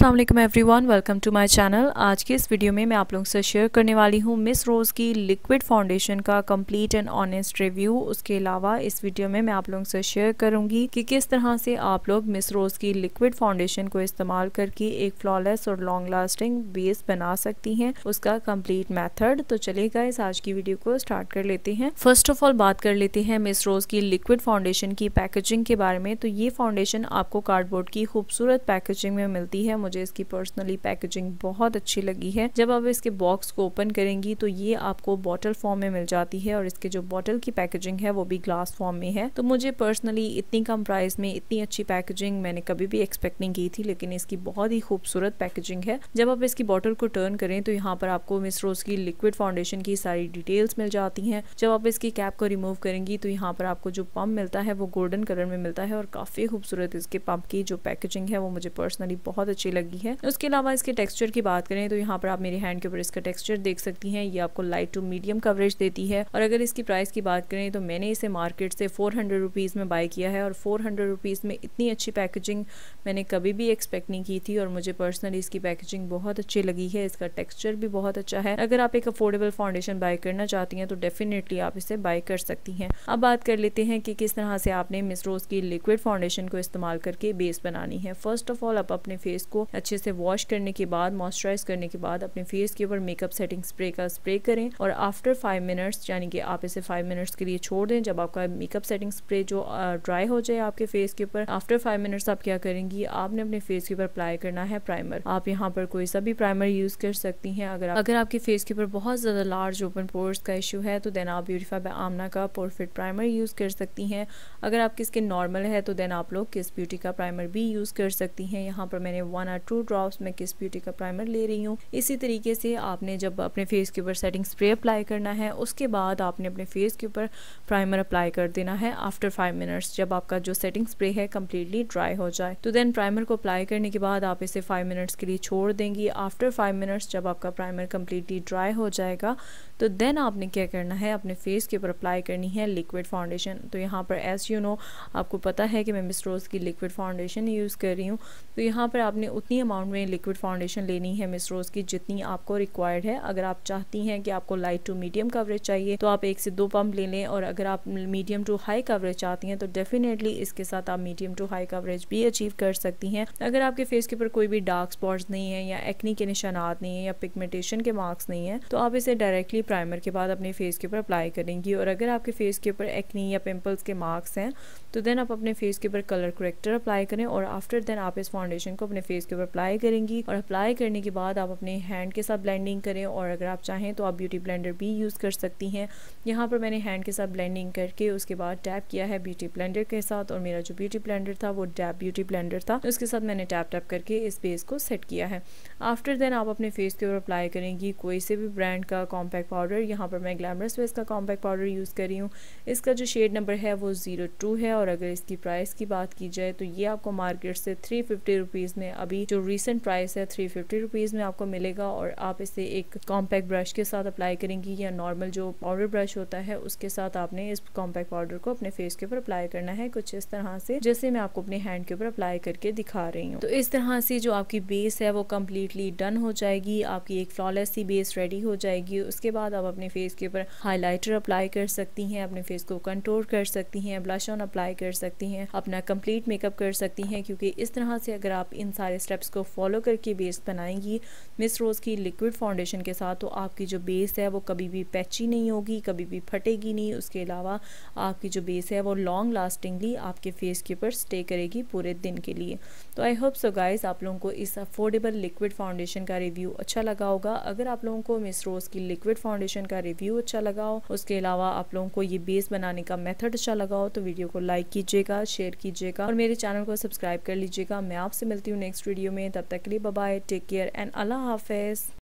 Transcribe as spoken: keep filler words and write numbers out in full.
अस्सलाम वालेकुम everyone, welcome to my channel. आज की इस वीडियो में मैं आप लोगों से शेयर करने वाली हूँ मिस रोज़ की लिक्विड फाउंडेशन का कंप्लीट एंड ऑनेस्ट रिव्यू। उसके अलावा इस वीडियो में मैं आप लोगों से शेयर करूँगी कि किस तरह से आप लोग मिस रोज़ की लिक्विड फाउंडेशन को इस्तेमाल करके एक फ्लॉलेस और लॉन्ग लास्टिंग बेस बना सकती हैं, उसका कंप्लीट मेथड। तो चलिए गाइस, आज की वीडियो को स्टार्ट कर लेते हैं। फर्स्ट ऑफ ऑल बात कर लेते हैं मिस रोज़ की लिक्विड फाउंडेशन की पैकेजिंग के बारे में। तो ये फाउंडेशन आपको कार्डबोर्ड की खूबसूरत पैकेजिंग में मिलती है। मुझे इसकी पर्सनली पैकेजिंग बहुत अच्छी लगी है। जब आप इसके बॉक्स को ओपन करेंगी तो ये आपको बॉटल फॉर्म में मिल जाती है और इसके जो बॉटल की पैकेजिंग है वो भी ग्लास फॉर्म में है। तो मुझे पर्सनली इतनी कम प्राइस में इतनी अच्छी पैकेजिंग मैंने कभी भी एक्सपेक्ट नहीं की थी, लेकिन इसकी बहुत ही खूबसूरत पैकेजिंग है। जब आप इसकी बॉटल को टर्न करें तो यहाँ पर आपको मिस रोज़ की लिक्विड फाउंडेशन की सारी डिटेल्स मिल जाती हैं। जब आप इसकी कैप को रिमूव करेंगी तो यहाँ पर आपको जो पम्प मिलता है वो गोल्डन कलर में मिलता है और काफी खूबसूरत इसके पम्प की जो पैकेजिंग है वो मुझे पर्सनली बहुत अच्छी लगी है। उसके अलावा इसके टेक्सचर की बात करें तो यहाँ पर आप मेरे हैंड के ऊपर इसका टेक्सचर देख सकती हैं। ये आपको लाइट टू मीडियम कवरेज देती है। और अगर इसकी प्राइस की बात करें तो मैंने इसे मार्केट से फोर हंड्रेड रुपीज़ में बाय किया है और फोर हंड्रेड रुपीज़ में इतनी अच्छी पैकेजिंग मैंने कभी भी एक्सपेक्ट नहीं की थी और मुझे पर्सनली इसकी पैकेजिंग बहुत अच्छी लगी है। इसका टेक्सचर भी बहुत अच्छा है। अगर आप एक अफोर्डेबल फाउंडेशन बाय करना चाहती हैं तो डेफिनेटली आप इसे बाय कर सकती हैं। अब बात कर लेते हैं कि किस तरह से आपने मिस रोज़ की लिक्विड फाउंडेशन को इस्तेमाल करके बेस बनानी है। फर्स्ट ऑफ ऑल आप अपने फेस को अच्छे से वॉश करने के बाद, मॉइस्चराइज करने के बाद अपने फेस के ऊपर मेकअप सेटिंग स्प्रे का स्प्रे करें और आफ्टर फाइव मिनट्स यानी कि आप इसे फाइव मिनट्स के लिए छोड़ दें। जब आपका मेकअप सेटिंग स्प्रे जो ड्राई हो जाए आपके फेस के ऊपर, आफ्टर फाइव मिनट्स आप क्या करेंगी, आपने अपने फेस के ऊपर अप्लाई करना है प्राइमर। आप यहाँ पर कोई सा भी प्राइमर यूज कर सकती हैं। अगर आप, अगर आपके फेस के ऊपर बहुत ज्यादा लार्ज ओपन पोर्स का इशू है तो देन आप ब्यूटीफाई बाय आमना का पोरफिट प्राइमर यूज कर सकती हैं। अगर आपकी स्किन नॉर्मल है तो देन आप लोग किस ब्यूटी का प्राइमर भी यूज कर सकती हैं। यहाँ पर मैंने वन और टू ड्रॉप्स में किस ब्यूटी का प्राइमर ले रही हूँ। इसी तरीके से आपने जब अपने फेस के ऊपर सेटिंग स्प्रे अप्लाई करना है उसके बाद आपने अपने फेस के ऊपर प्राइमर अप्लाई कर देना है आफ्टर फाइव मिनट्स, जब आपका जो सेटिंग स्प्रे है कम्प्लीटली ड्राई हो जाए। तो देन प्राइमर को अप्लाई करने के बाद आप इसे फाइव मिनट्स के लिए छोड़ देंगी। आफ्टर फाइव मिनट्स जब आपका प्राइमर कम्प्लीटली ड्राई हो जाएगा तो देन आपने क्या करना है, अपने फेस के ऊपर अप्लाई करनी है लिक्विड फाउंडेशन। तो यहाँ पर एज यू नो, आपको पता है कि मैं मिस रोज़ की लिक्विड फाउंडेशन यूज़ कर रही हूँ। तो यहाँ पर आपने उतनी अमाउंट में लिक्विड फाउंडेशन लेनी है मिस रोज़ की जितनी आपको रिक्वायर्ड है। अगर आप चाहती हैं कि आपको लाइट टू मीडियम कवरेज चाहिए तो आप एक से दो पंप ले लें, और अगर आप मीडियम टू हाई कवरेज चाहती हैं तो डेफिनेटली इसके साथ आप मीडियम टू हाई कवरेज भी अचीव कर सकती हैं। अगर आपके फेस के ऊपर कोई भी डार्क स्पॉट्स नहीं है या एक्नी के निशानात नहीं है या पिगमेंटेशन के मार्क्स नहीं है तो आप इसे डायरेक्टली प्राइमर के बाद अपने फेस के ऊपर अप्लाई करेंगी। और अगर आपके फेस के ऊपर एक्नी या पिंपल्स के मार्क्स हैं तो देन आप अपने फेस के ऊपर कलर करेक्टर अप्लाई करें और आफ्टर देन आप इस फाउंडेशन को अपने फेस के ऊपर अप्लाई करेंगी। और अप्लाई करने के बाद आप अपने हैंड के साथ ब्लेंडिंग करें, और अगर आप चाहें तो आप ब्यूटी ब्लेंडर भी यूज़ कर सकती हैं। यहाँ पर मैंने हैंड के साथ ब्लेंडिंग करके उसके बाद टैप किया है ब्यूटी ब्लेंडर के साथ, और मेरा जो ब्यूटी ब्लेंडर था वो डैप ब्यूटी ब्लेंडर था, तो उसके साथ मैंने टैप टैप करके इस बेस को सेट किया है। आफ्टर देन आप अपने फेस के ऊपर अप्लाई करेंगी कोई से भी ब्रांड का कॉम्पैक्ट पाउडर। यहाँ पर मैं ग्लैमरस फेस का कॉम्पैक्ट पाउडर यूज़ कर रही हूँ। इसका जो शेड नंबर है वो जीरो टू है, और अगर इसकी प्राइस की बात की जाए तो ये आपको मार्केट से थ्री फिफ्टी रुपीज़ में, अभी जो रिसेंट प्राइस है थ्री फिफ्टी रुपीज़ में आपको मिलेगा। और आप इसे एक कॉम्पैक्ट ब्रश के साथ अप्लाई करेंगी या नॉर्मल जो पाउडर ब्रश होता है उसके साथ आपने इस कॉम्पैक्ट पाउडर को अपने फेस के ऊपर अप्लाई करना है, कुछ इस तरह से जैसे मैं आपको अपने हैंड के ऊपर अप्लाई करके दिखा रही हूँ। तो इस तरह से जो आपकी बेस है वो कम्प्लीटली डन हो जाएगी। आपकी एक फ्लॉलेस सी बेस रेडी हो जाएगी। उसके बाद आप अपने फेस के ऊपर हाईलाइटर अप्लाई कर सकती हैं, अपने फेस को कंटूर कर सकती हैं, ब्लश ऑन अप्लाई कर सकती हैं, अपना कंप्लीट मेकअप कर सकती हैं। क्योंकि इस तरह से अगर आप इन सारे स्टेप्स को फॉलो करके बेस बनाएंगी मिस रोज़ की लिक्विड फाउंडेशन के साथ तो आपकी जो बेस है वो कभी भी पैची नहीं होगी, कभी भी फटेगी नहीं। उसके अलावा आपकी जो बेस है वो लॉन्ग लास्टिंगली आपके फेस के ऊपर स्टे करेगी पूरे दिन के लिए। तो आई होप सो गाइस आप लोगों को इस अफोर्डेबल लिक्विड फाउंडेशन का रिव्यू अच्छा लगा होगा। अगर आप लोगों को मिस रोज़ की लिक्विड फाउंडेशन का रिव्यू अच्छा लगा हो, उसके अलावा आप लोगों को ये बेस बनाने का मेथड अच्छा लगा हो, तो वीडियो को लाइक कीजिएगा, शेयर कीजिएगा और मेरे चैनल को सब्सक्राइब कर लीजिएगा। मैं आपसे मिलती हूँ नेक्स्ट वीडियो में, तब तक के लिए bye bye, take care and अल्लाह हाफिज़।